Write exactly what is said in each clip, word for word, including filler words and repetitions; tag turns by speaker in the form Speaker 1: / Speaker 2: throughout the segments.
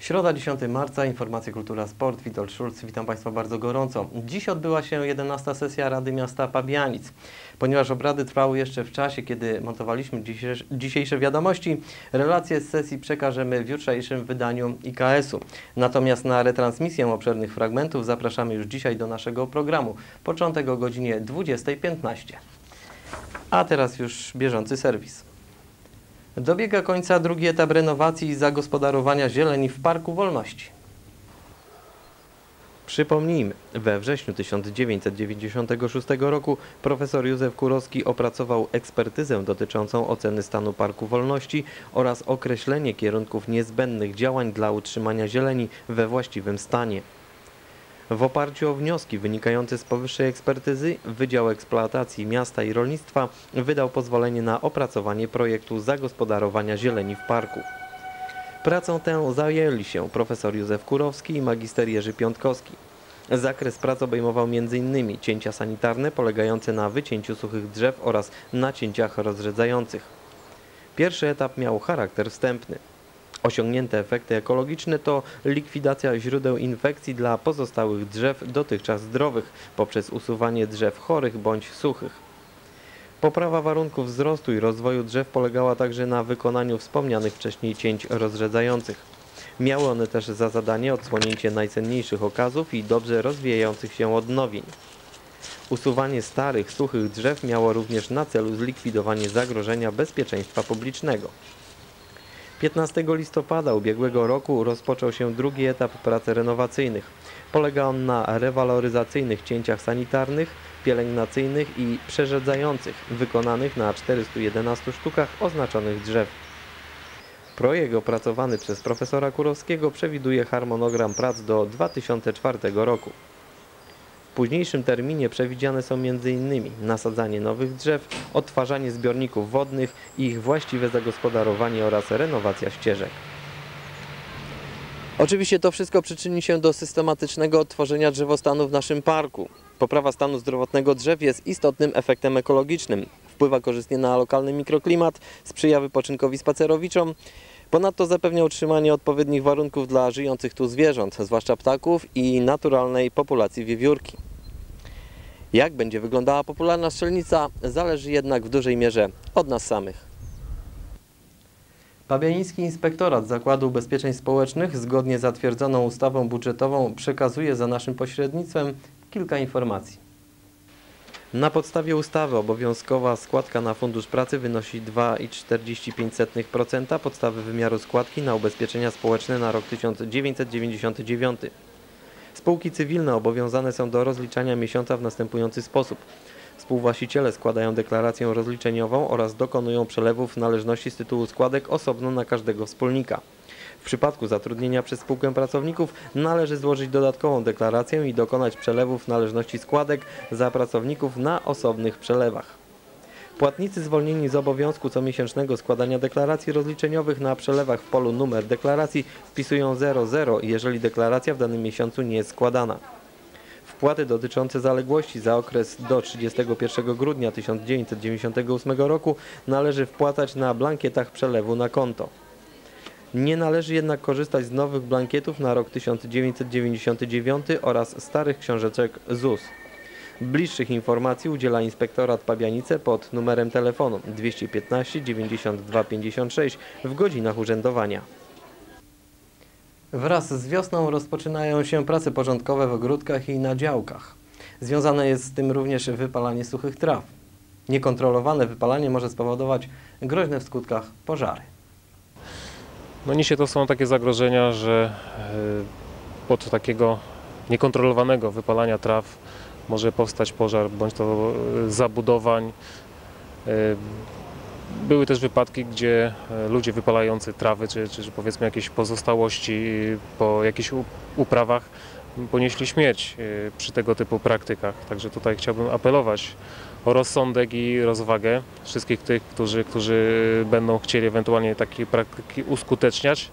Speaker 1: Środa, dziesiątego marca, Informacje Kultura Sport, Witold Szulc, witam Państwa bardzo gorąco. Dziś odbyła się jedenasta sesja Rady Miasta Pabianic. Ponieważ obrady trwały jeszcze w czasie, kiedy montowaliśmy dzisiejsze, dzisiejsze wiadomości, relacje z sesji przekażemy w jutrzejszym wydaniu I K S u. Natomiast na retransmisję obszernych fragmentów zapraszamy już dzisiaj do naszego programu. Początek o godzinie dwudziestej piętnaście. A teraz już bieżący serwis. Dobiega końca drugi etap renowacji i zagospodarowania zieleni w Parku Wolności. Przypomnijmy, we wrześniu tysiąc dziewięćset dziewięćdziesiątego szóstego roku profesor Józef Kurowski opracował ekspertyzę dotyczącą oceny stanu Parku Wolności oraz określenie kierunków niezbędnych działań dla utrzymania zieleni we właściwym stanie. W oparciu o wnioski wynikające z powyższej ekspertyzy Wydział Eksploatacji Miasta i Rolnictwa wydał pozwolenie na opracowanie projektu zagospodarowania zieleni w parku. Pracą tę zajęli się profesor Józef Kurowski i magister Jerzy Piątkowski. Zakres prac obejmował między innymi cięcia sanitarne polegające na wycięciu suchych drzew oraz nacięciach rozrzedzających. Pierwszy etap miał charakter wstępny. Osiągnięte efekty ekologiczne to likwidacja źródeł infekcji dla pozostałych drzew dotychczas zdrowych poprzez usuwanie drzew chorych bądź suchych. Poprawa warunków wzrostu i rozwoju drzew polegała także na wykonaniu wspomnianych wcześniej cięć rozrzedzających. Miały one też za zadanie odsłonięcie najcenniejszych okazów i dobrze rozwijających się odnowień. Usuwanie starych, suchych drzew miało również na celu zlikwidowanie zagrożenia bezpieczeństwa publicznego. piętnastego listopada ubiegłego roku rozpoczął się drugi etap prac renowacyjnych. Polega on na rewaloryzacyjnych cięciach sanitarnych, pielęgnacyjnych i przerzedzających wykonanych na czterystu jedenastu sztukach oznaczonych drzew. Projekt opracowany przez profesora Kurowskiego przewiduje harmonogram prac do dwa tysiące czwartego roku. W późniejszym terminie przewidziane są między innymi nasadzanie nowych drzew, odtwarzanie zbiorników wodnych, ich właściwe zagospodarowanie oraz renowacja ścieżek. Oczywiście to wszystko przyczyni się do systematycznego odtworzenia drzewostanu w naszym parku. Poprawa stanu zdrowotnego drzew jest istotnym efektem ekologicznym. Wpływa korzystnie na lokalny mikroklimat, sprzyja wypoczynkowi spacerowiczom. Ponadto zapewnia utrzymanie odpowiednich warunków dla żyjących tu zwierząt, zwłaszcza ptaków i naturalnej populacji wiewiórki. Jak będzie wyglądała popularna strzelnica, zależy jednak w dużej mierze od nas samych. Pabianicki Inspektorat Zakładu Ubezpieczeń Społecznych zgodnie z zatwierdzoną ustawą budżetową przekazuje za naszym pośrednictwem kilka informacji. Na podstawie ustawy obowiązkowa składka na Fundusz Pracy wynosi dwa przecinek czterdzieści pięć procent podstawy wymiaru składki na ubezpieczenia społeczne na rok tysiąc dziewięćset dziewięćdziesiąty dziewiąty. Spółki cywilne obowiązane są do rozliczania miesiąca w następujący sposób. Współwłaściciele składają deklarację rozliczeniową oraz dokonują przelewów należności z tytułu składek osobno na każdego wspólnika. W przypadku zatrudnienia przez spółkę pracowników należy złożyć dodatkową deklarację i dokonać przelewów należności składek za pracowników na osobnych przelewach. Płatnicy zwolnieni z obowiązku comiesięcznego składania deklaracji rozliczeniowych na przelewach w polu numer deklaracji wpisują zero zero, jeżeli deklaracja w danym miesiącu nie jest składana. Wpłaty dotyczące zaległości za okres do trzydziestego pierwszego grudnia tysiąc dziewięćset dziewięćdziesiątego ósmego roku należy wpłacać na blankietach przelewu na konto. Nie należy jednak korzystać z nowych blankietów na rok tysiąc dziewięćset dziewięćdziesiąty dziewiąty oraz starych książeczek Z U S. Bliższych informacji udziela Inspektorat Pabianice pod numerem telefonu dwieście piętnaście dziewięćdziesiąt dwa pięćdziesiąt sześć w godzinach urzędowania. Wraz z wiosną rozpoczynają się prace porządkowe w ogródkach i na działkach. Związane jest z tym również wypalanie suchych traw. Niekontrolowane wypalanie może spowodować groźne w skutkach pożary.
Speaker 2: No nisie to są takie zagrożenia, że pod takiego niekontrolowanego wypalania traw może powstać pożar, bądź to zabudowań. Były też wypadki, gdzie ludzie wypalający trawy, czy, czy powiedzmy jakieś pozostałości po jakichś uprawach ponieśli śmierć przy tego typu praktykach. Także tutaj chciałbym apelować o rozsądek i rozwagę wszystkich tych, którzy, którzy będą chcieli ewentualnie takie praktyki uskuteczniać,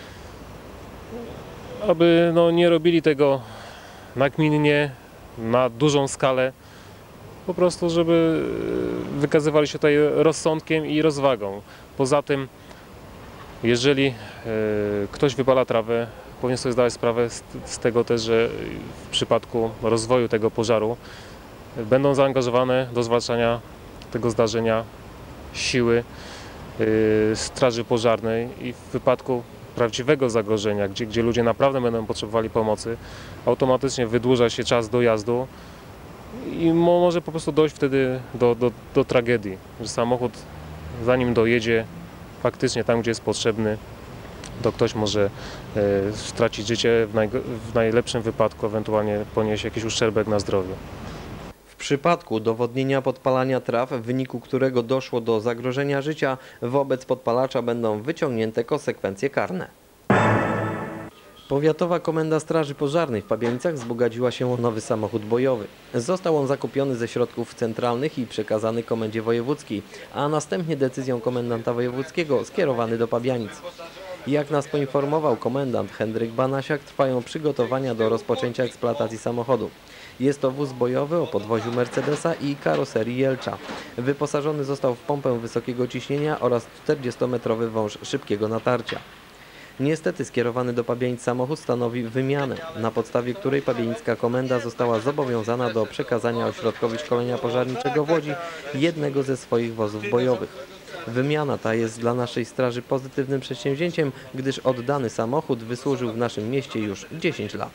Speaker 2: aby no, nie robili tego nagminnie, na dużą skalę, po prostu żeby wykazywali się tutaj rozsądkiem i rozwagą. Poza tym Jeżeli e, ktoś wypala trawę, powinien sobie zdawać sprawę z, z tego też, że w przypadku rozwoju tego pożaru będą zaangażowane do zwalczania tego zdarzenia siły y, straży pożarnej i w wypadku prawdziwego zagrożenia, gdzie, gdzie ludzie naprawdę będą potrzebowali pomocy, automatycznie wydłuża się czas dojazdu i mo, może po prostu dojść wtedy do, do, do tragedii, że samochód zanim dojedzie faktycznie tam, gdzie jest potrzebny, to ktoś może y, stracić życie, w, naj, w najlepszym wypadku ewentualnie ponieść jakiś uszczerbek na zdrowiu.
Speaker 1: W przypadku udowodnienia podpalania traw, w wyniku którego doszło do zagrożenia życia, wobec podpalacza będą wyciągnięte konsekwencje karne. Powiatowa Komenda Straży Pożarnej w Pabianicach wzbogaciła się o nowy samochód bojowy. Został on zakupiony ze środków centralnych i przekazany Komendzie Wojewódzkiej, a następnie decyzją komendanta wojewódzkiego skierowany do Pabianic. Jak nas poinformował komendant Henryk Banasiak, trwają przygotowania do rozpoczęcia eksploatacji samochodu. Jest to wóz bojowy o podwoziu Mercedesa i karoserii Jelcza. Wyposażony został w pompę wysokiego ciśnienia oraz czterdziestometrowy wąż szybkiego natarcia. Niestety skierowany do Pabianic samochód stanowi wymianę, na podstawie której Pabienicka Komenda została zobowiązana do przekazania ośrodkowi szkolenia pożarniczego w Łodzi jednego ze swoich wozów bojowych. Wymiana ta jest dla naszej straży pozytywnym przedsięwzięciem, gdyż oddany samochód wysłużył w naszym mieście już dziesięć lat.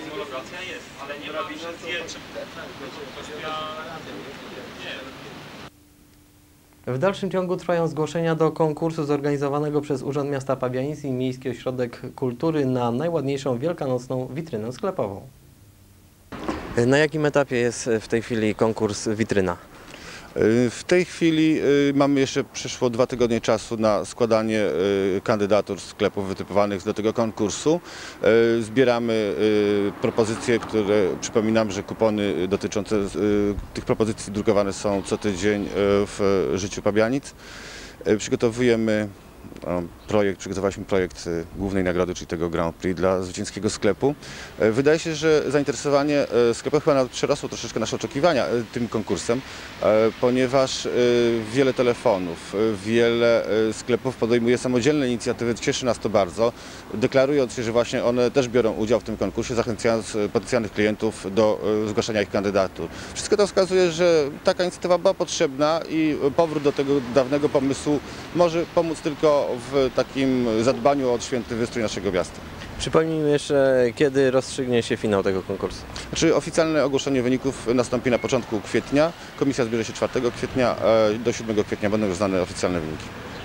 Speaker 1: W dalszym ciągu trwają zgłoszenia do konkursu zorganizowanego przez Urząd Miasta Pabianic i Miejski Ośrodek Kultury na najładniejszą wielkanocną witrynę sklepową. Na jakim etapie jest w tej chwili konkurs witryna?
Speaker 3: W tej chwili mamy jeszcze przyszło dwa tygodnie czasu na składanie kandydatur sklepów wytypowanych do tego konkursu. Zbieramy propozycje, które przypominam, że kupony dotyczące tych propozycji drukowane są co tydzień w życiu Pabianic. Przygotowujemy projekt, przygotowaliśmy projekt głównej nagrody, czyli tego Grand Prix dla zwycięskiego sklepu. Wydaje się, że zainteresowanie sklepu chyba nawet przerosło troszeczkę nasze oczekiwania tym konkursem, ponieważ wiele telefonów, wiele sklepów podejmuje samodzielne inicjatywy, cieszy nas to bardzo, deklarując się, że właśnie one też biorą udział w tym konkursie, zachęcając potencjalnych klientów do zgłaszania ich kandydatur. Wszystko to wskazuje, że taka inicjatywa była potrzebna i powrót do tego dawnego pomysłu może pomóc tylko w takim zadbaniu o święty wystrój naszego miasta.
Speaker 1: Przypomnijmy jeszcze, kiedy rozstrzygnie się finał tego konkursu.
Speaker 3: Znaczy, oficjalne ogłoszenie wyników nastąpi na początku kwietnia. Komisja zbierze się czwartego kwietnia, do siódmego kwietnia będą już znane oficjalne wyniki.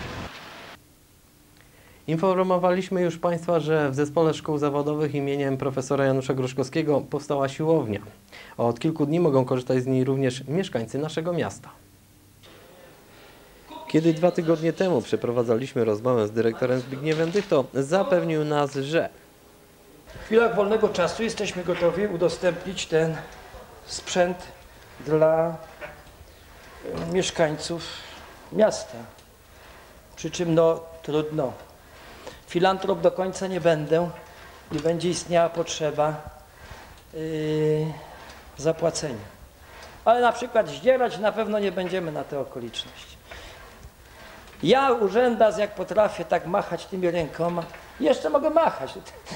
Speaker 1: Informowaliśmy już Państwa, że w Zespole Szkół Zawodowych imieniem profesora Janusza Gruszkowskiego powstała siłownia. Od kilku dni mogą korzystać z niej również mieszkańcy naszego miasta. Kiedy dwa tygodnie temu przeprowadzaliśmy rozmowę z dyrektorem Zbigniewem Dychtą, zapewnił nas, że
Speaker 4: w chwilach wolnego czasu jesteśmy gotowi udostępnić ten sprzęt dla mieszkańców miasta. Przy czym no trudno. Filantrop do końca nie będę, nie będzie istniała potrzeba yy, zapłacenia. Ale na przykład zdzierać na pewno nie będziemy na te okoliczności. Ja urzędas jak potrafię tak machać tymi rękoma, jeszcze mogę machać.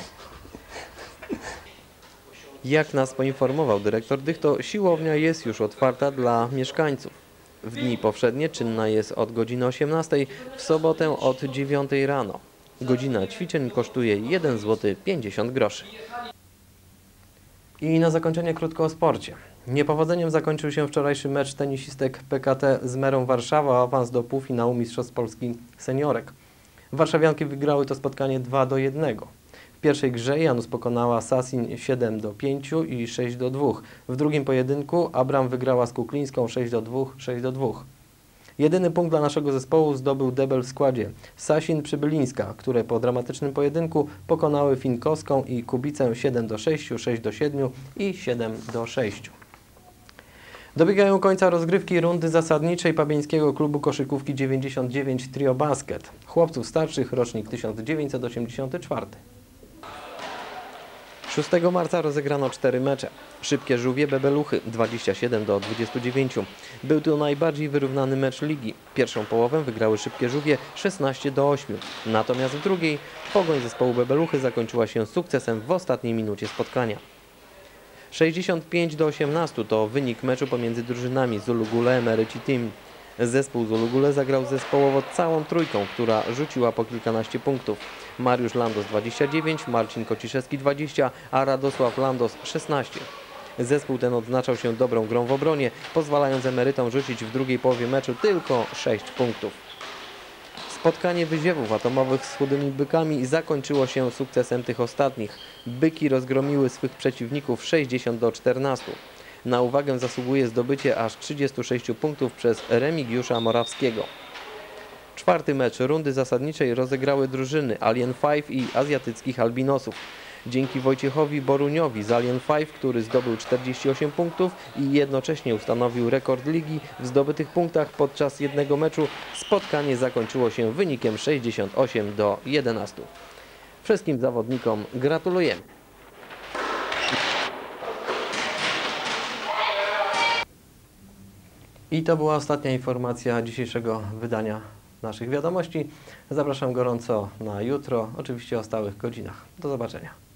Speaker 1: Jak nas poinformował dyrektor Dychto, siłownia jest już otwarta dla mieszkańców. W dni powszednie czynna jest od godziny osiemnastej, w sobotę od dziewiątej rano. Godzina ćwiczeń kosztuje jeden złoty pięćdziesiąt groszy. I na zakończenie krótko o sporcie. Niepowodzeniem zakończył się wczorajszy mecz tenisistek P K T z Merą Warszawa o awans do półfinału Mistrzostw Polski Seniorek. Warszawianki wygrały to spotkanie dwa do jednego. W pierwszej grze Janus pokonała Sasin siedem do pięciu i sześć do dwóch. W drugim pojedynku Abram wygrała z Kuklińską sześć do dwóch, sześć do dwóch. Jedyny punkt dla naszego zespołu zdobył debel w składzie Sasin Przybylińska, które po dramatycznym pojedynku pokonały Finkowską i Kubicę siedem do sześciu, sześć do siedmiu i siedem do sześciu. Dobiegają końca rozgrywki rundy zasadniczej Pabieńskiego Klubu Koszykówki dziewięćdziesiąt dziewięć Trio Basket. Chłopców starszych, rocznik tysiąc dziewięćset osiemdziesiąty czwarty. szóstego marca rozegrano cztery mecze. Szybkie Żółwie Bebeluchy dwadzieścia siedem do dwudziestu dziewięciu. Był to najbardziej wyrównany mecz ligi. Pierwszą połowę wygrały Szybkie Żółwie szesnaście do ośmiu. Natomiast w drugiej pogoń zespołu Bebeluchy zakończyła się sukcesem w ostatniej minucie spotkania. sześćdziesiąt pięć do osiemnastu to wynik meczu pomiędzy drużynami Zulu Gule Emeryci Team. Zespół Zulu Gule zagrał zespołowo całą trójką, która rzuciła po kilkanaście punktów. Mariusz Landos dwadzieścia dziewięć, Marcin Kociszewski dwadzieścia, a Radosław Landos szesnaście. Zespół ten odznaczał się dobrą grą w obronie, pozwalając emerytom rzucić w drugiej połowie meczu tylko sześć punktów. Spotkanie Wyziewów Atomowych z Chudymi Bykami zakończyło się sukcesem tych ostatnich. Byki rozgromiły swych przeciwników sześćdziesiąt do czternastu. Na uwagę zasługuje zdobycie aż trzydziestu sześciu punktów przez Remigiusza Morawskiego. Czwarty mecz rundy zasadniczej rozegrały drużyny Alien pięć i Azjatyckich Albinosów. Dzięki Wojciechowi Boruniowi z Alien pięć, który zdobył czterdzieści osiem punktów i jednocześnie ustanowił rekord ligi w zdobytych punktach podczas jednego meczu, spotkanie zakończyło się wynikiem sześćdziesiąt osiem do jedenastu. Wszystkim zawodnikom gratulujemy. I to była ostatnia informacja dzisiejszego wydania naszych wiadomości. Zapraszam gorąco na jutro, oczywiście o stałych godzinach. Do zobaczenia.